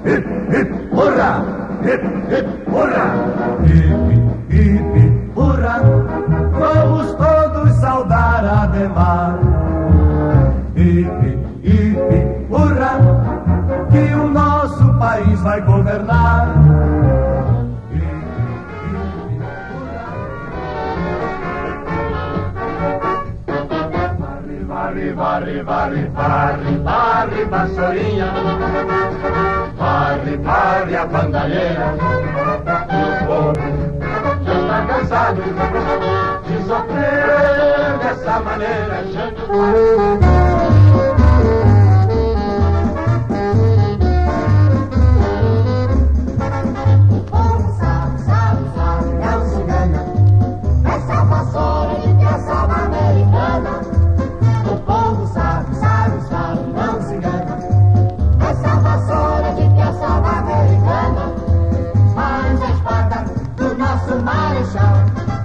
hip, hip, hurra! Hip, hip, hurra! Hip, hip, hurra! Vamos todos saudar Ademar. Hip, hip, hurra! Que o nosso país vai governar. Varre, varre, varre, varre, varre, vassourinha. Varre, varre a bandalheira. E o povo já está cansado de sofrer dessa maneira. O povo sabe, sabe, sabe, não se engana. Essa vassoura de caçada americana. O povo sabe, sabe, sabe, não se engana. Essa vassoura de caçada americana. Mas a espada do nosso marechal